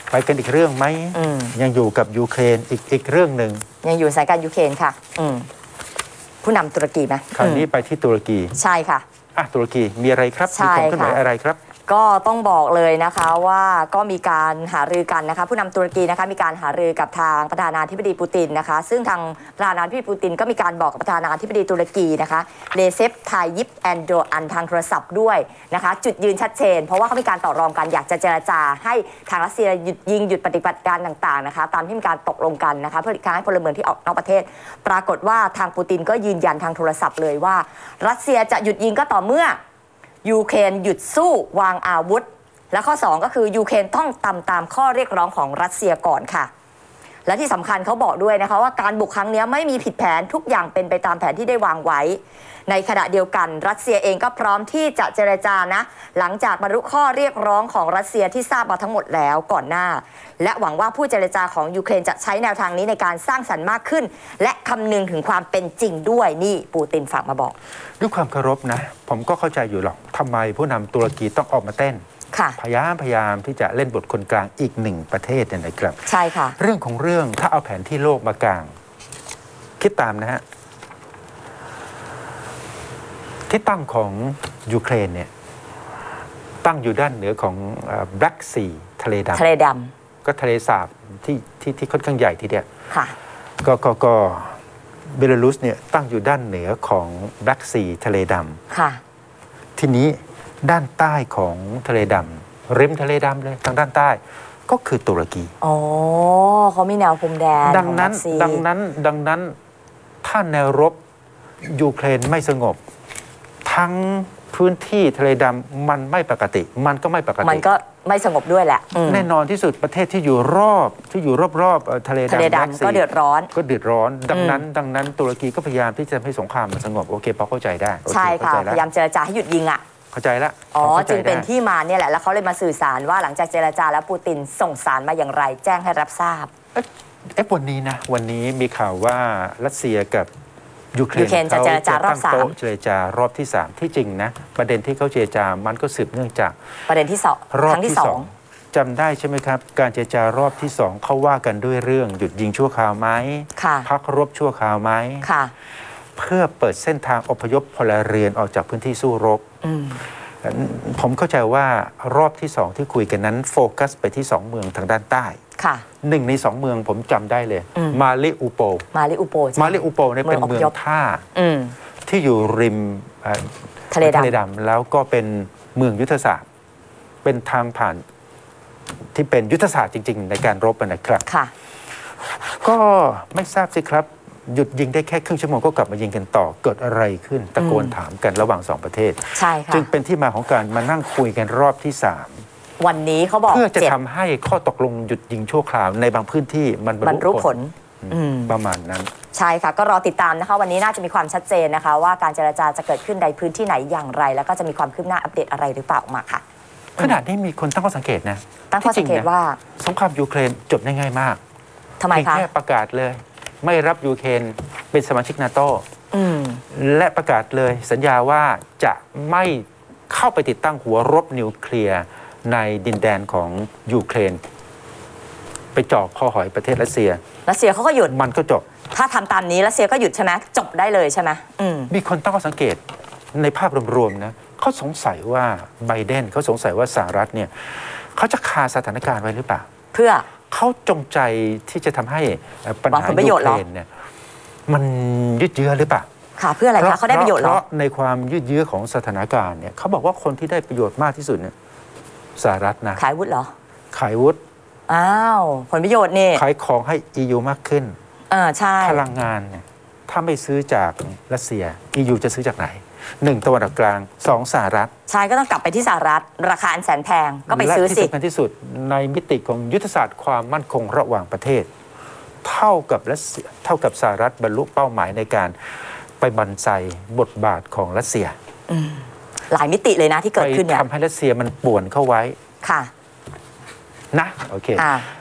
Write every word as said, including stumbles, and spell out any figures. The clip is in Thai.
ไปกันอีกเรื่องไหมยังอยู่กับยูเครนอีกอีกเรื่องหนึ่งยังอยู่สายการยูเครนค่ะอืมผู้นำตุรกีไหมคราวนี้ไปที่ตุรกีใช่ค่ะอ่ะตุรกีมีอะไรครับมีความเคลื่อนไหวอะไรครับก็ต้องบอกเลยนะคะว่าก็มีการหารือกันนะคะผู้นำตุรกีนะคะมีการหารือกับทางประธานาธิบดีปูตินนะคะซึ่งทางประธานาธิบดีปูตินก็มีการบอกกับประธานาธิบดีตุรกีนะคะเลเซปไทยิปแอนโดอันทางโทรศัพท์ด้วยนะคะจุดยืนชัดเจนเพราะว่าเขามีการต่อรองกันอยากจะเจรจาให้ทางรัสเซียหยุดยิงหยุดปฏิบัติการต่างๆนะคะตามที่มีการตกลงกันนะคะเพื่อการให้พลเมืองที่ออกนอกประเทศปรากฏว่าทางปูตินก็ยืนยันทางโทรศัพท์เลยว่ารัสเซียจะหยุดยิงก็ต่อเมื่อยูเครนหยุดสู้วางอาวุธและข้อสองก็คือยูเครนต้องทำตามข้อเรียกร้องของรัสเซียก่อนค่ะและที่สำคัญเขาบอกด้วยนะคะว่าการบุกครั้งนี้ไม่มีผิดแผนทุกอย่างเป็นไปตามแผนที่ได้วางไว้ในขณะเดียวกันรัสเซียเองก็พร้อมที่จะเจรจานะหลังจากบรรลุข้อเรียกร้องของรัสเซียที่ทราบมาทั้งหมดแล้วก่อนหน้าและหวังว่าผู้เจรจาของยูเครนจะใช้แนวทางนี้ในการสร้างสรรค์มากขึ้นและคำนึงถึงความเป็นจริงด้วยนี่ปูตินฝากมาบอกด้วยความเคารพนะผมก็เข้าใจอยู่หรอกทำไมผู้นำตุรกีต้องออกมาเต้นพยายามพยายามที่จะเล่นบทคนกลางอีกหนึ่งประเทศเนี่ยนะครับใช่ค่ะเรื่องของเรื่องถ้าเอาแผนที่โลกมากลางคิดตามนะฮะที่ตั้งของยูเครนเนี่ยตั้งอยู่ด้านเหนือของแบล็กซีทะเลดำทะเลดำก็ทะเลสาบที่ที่ที่ค่อนข้างใหญ่ทีเดียวค่ะก็ก็ก็เบลารุสเนี่ยตั้งอยู่ด้านเหนือของแบล็กซีทะเลดำค่ะทีนี้ด้านใต้ของทะเลดำริมทะเลดำเลยทางด้านใต้ก็คือตุรกีอ๋อเขามีแนวพรมแดนดังนั้นดังนั้นดังนั้นถ้าแนวรบยูเครนไม่สงบทั้งพื้นที่ทะเลดำมันไม่ปกติมันก็ไม่ปกติมันก็ไม่สงบด้วยแหละแน่นอนที่สุดประเทศที่อยู่รอบที่อยู่รอบๆทะเลดำก็เดือดร้อนก็เดือดร้อนดังนั้นดังนั้นตุรกีก็พยายามที่จะให้สงครามมันสงบโอเคพอเข้าใจได้ใช่ค่ะพยายามเจรจาให้หยุดยิงอ่ะเข้าใจแล้วอ๋อจึงเป็นที่มาเนี่ยแหละแล้วเขาเลยมาสื่อสารว่าหลังจากเจรจาแล้วปูตินส่งสารมาอย่างไรแจ้งให้รับทราบเอ๊ะวันนี้นะวันนี้มีข่าวว่ารัสเซียกับยูเครนจะเจรจารอบสามเจรจารอบที่สามที่จริงนะประเด็นที่เขาเจรจามันก็สืบเนื่องจากประเด็นที่สองรอบที่สองจำได้ใช่ไหมครับการเจรจารอบที่สองเขาว่ากันด้วยเรื่องหยุดยิงชั่วคราวไหมพักรบชั่วคราวไหมเพื่อเปิดเส้นทางอพยพพลเรือนออกจากพื้นที่สู้รบผมเข้าใจว่ารอบที่สองที่คุยกันนั้นโฟกัสไปที่สองเมืองทางด้านใต้หนึ่งในสองเมืองผมจำได้เลยมาลิอูโปมาลิอูโปมาลิอูโปเนี่ยเป็นเมืองท่าที่อยู่ริมทะเลดำแล้วก็เป็นเมืองยุทธศาสตร์เป็นทางผ่านที่เป็นยุทธศาสตร์จริงๆในการรบนะครับก็ไม่ทราบสิครับหยุดยิงได้แค่ครึ่งชั่วโมงก็กลับมายิงกันต่อเกิดอะไรขึ้นตะโกนถามกันระหว่างสองประเทศใช่ค่ะจึงเป็นที่มาของการมานั่งคุยกันรอบที่สามวันนี้เขาบอกเพื่อจะทำให้ข้อตกลงหยุดยิงชั่วคราวในบางพื้นที่มันบรรลุผลประมาณนั้นใช่ค่ะก็รอติดตามนะคะวันนี้น่าจะมีความชัดเจนนะคะว่าการเจรจาจะเกิดขึ้นในพื้นที่ไหนอย่างไรแล้วก็จะมีความคืบหน้าอัปเดตอะไรหรือเปล่ามาค่ะขณะนี้มีคนตั้งข้อสังเกตนะตั้งข้อสังเกตว่าสงครามยูเครนจบได้ง่ายมากทำไมคะแค่ประกาศเลยไม่รับยูเครนเป็นสมาชิกนาโต้และประกาศเลยสัญญาว่าจะไม่เข้าไปติดตั้งหัวรบนิวเคลียร์ในดินแดนของยูเครนไปจ่อคอหอยประเทศรัสเซียรัสเซียเขาก็หยุดมันก็จบถ้าทำตามนี้รัสเซียก็หยุดใช่ไหมจบได้เลยใช่ไหมมีคนตั้งข้อสังเกตในภาพรวมๆนะเขาสงสัยว่าไบเดนเขาสงสัยว่าสหรัฐเนี่ยเขาจะคาสถานการณ์ไว้หรือเปล่าเพื่อเขาจงใจที่จะทำให้ปัญหายูเครนเนี่ยมันยืดเยื้อหรือเปล่าค่ะเพื่ออะไรคะเขาได้ประโยชน์หรอเพราะในความยืดเยื้อของสถานการณ์เนี่ยเขาบอกว่าคนที่ได้ประโยชน์มากที่สุดเนี่ยสหรัฐนะขายวุฒิเหรอขายวุฒิอ้าวผลประโยชน์นี่ขายของให้ อี ยู มากขึ้นอ่าใช่พลังงานเนี่ยถ้าไม่ซื้อจากรัสเซีย อี ยู จะซื้อจากไหนหนึ่งตะวันออกกลางสองสหรัฐใช่ก็ต้องกลับไปที่สหรัฐราคาอันแสนแพงก็ไปซื้อสิและที่สำคัญที่สุดในมิติของยุทธศาสตร์ความมั่นคงระหว่างประเทศเท่ากับรัสเซียเท่ากับสหรัฐบรรลุเป้าหมายในการไปบรรจัยบทบาทของรัสเซียหลายมิติเลยนะที่เกิดขึ้นเนี่ยทำให้รัสเซียมันป่วนเข้าไว้ค่ะนะโอเค